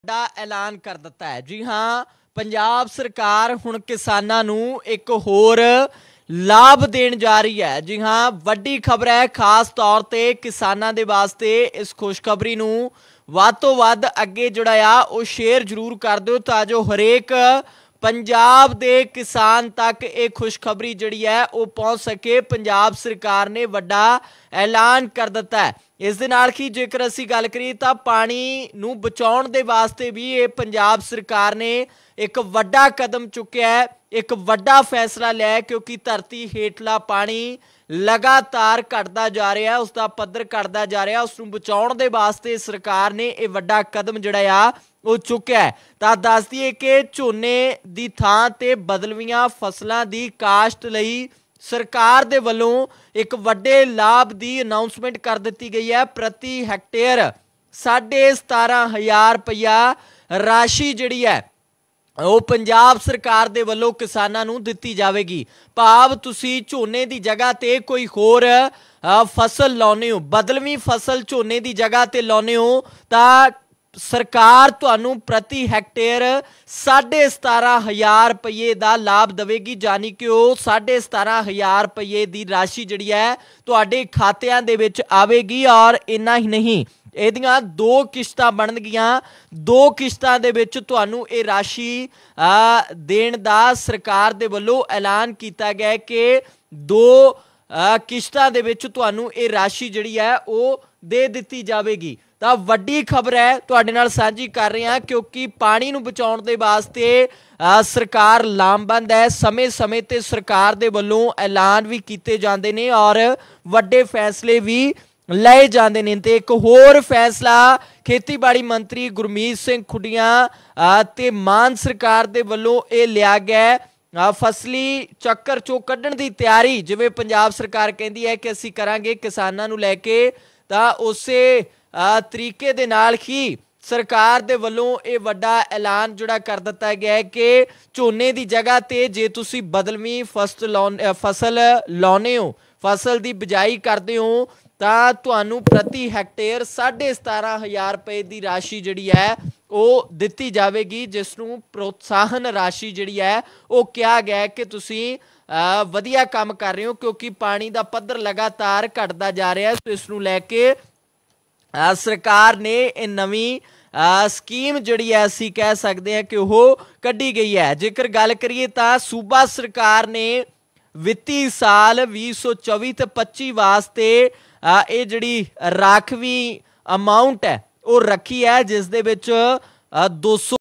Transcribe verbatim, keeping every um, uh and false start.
ਵੱਡਾ ਐਲਾਨ ਕਰ ਦਿੱਤਾ ਹੈ। जी हाँ, पंजाब सरकार हुण किसानां नूं एक होर लाभ देण जा रही है। जी हाँ, वड्डी खबर है, खास तौर ते किसानां दे वास्ते। इस खुशखबरी नूं वध तों वध अगे जिहड़ा आ ओह शेयर जरूर कर दिओ तां जो हरेक पंजाब दे किसान तक ये खुशखबरी जिहड़ी है वह पहुँच सके। पंजाब सरकार ने वड्डा ऐलान कर दिता है। इस दे नाल ही जेकर असीं गल करिए तां पानी नूं बचाउण दे वास्ते भी ये पंजाब सरकार ने एक वड्डा कदम चुक्या है, एक वड्डा फैसला लिया है, क्योंकि धरती हेठला पानी लगातार घटदा जा रहा है, उसका पद्धर घटदा जा रहा है। उसनूं बचाउण दे वास्ते सरकार ने यह वड्डा कदम जिहड़ा आ वो चुक्या है। तां दस दईए कि झोने दी थां ते बदलवीआं फसलां दी काश्त लई सरकार दे वल्लों एक वड्डे लाभ की अनाउंसमेंट कर दी गई है। प्रति हैक्टेयर साढ़े सतारह हज़ार रुपया राशि जिहड़ी है ਉਹ पंजाब सरकार दे वल्लों किसानां नूं दित्ती जावेगी। भाव तुसीं झोने दी जगह ते कोई होर फसल लाउने हो, बदलवी फसल झोने दी जगह ते लाउने हो तां सरकार तुहानूं प्रति हैक्टेयर साढ़े सतारह हज़ार रुपये का लाभ देगी। जानी कि वो साढ़े सतारह हज़ार रुपये की राशि जिहड़ी है तुहाडे खातिआं दे विच आवेगी। और इन्ना ही नहीं, ਇਹਦੀਆਂ दो किश्तां बननगियां। दो किश्तां दे विच तुहानूं ये राशि देण दा सरकार दे वल्लों ऐलान किया गया है कि दो किश्तां दे विच तुहानूं ये राशि जिहड़ी है वो दे दित्ती जावेगी। तां वड्डी खबर है तुहाडे नाल साझी कर रहे हैं, क्योंकि पानी नूं बचाउण दे वास्ते सरकार लामबंद है। समय समय ते सरकार दे वल्लों ऐलान भी कीते जांदे ने और वड्डे फैसले भी लए जाते हैं। तो एक होर फैसला खेतीबाड़ी मंत्री गुरमीत सिंह खुडिया ते मान सरकार दे वल्लों ये लिया गया है। फसली चक्कर चों कड्ढण दी तैयारी जिवें पंजाब सरकार कहती है कि असीं करांगे किसानां नूं लैके, तां उसे तरीके दे नाल ही सरकार दे वल्लों ये वड्डा ऐलान जिहड़ा कर दिता गया है कि झोने की जगह ते जे तुसीं बदलवी फसल लाउने फसल लाउने हो, फसल की बिजाई करते हो, ਤਾਂ ਤੁਹਾਨੂੰ प्रति हैक्टेयर साढ़े सतारह हज़ार रुपये की राशि जिहड़ी है वो दित्ती जाएगी, जिसनूं प्रोत्साहन राशि जिहड़ी है वो कहा गया है कि तुसीं वधिया काम कर रहे हो, क्योंकि पानी का पद्धर लगातार घटदा जा रहा है। तो इसनूं लैके सरकार ने ये नवीं स्कीम जिहड़ी है असीं कह सकते हैं कि वो कड्ढी गई है। जेकर गल करिए तां सूबा सरकार ने वित्ती साल भी सौ चौबी तो पच्ची वास्ते ये जिहड़ी राखवी अमाउंट है वो रखी है, जिस दे विच दो सौ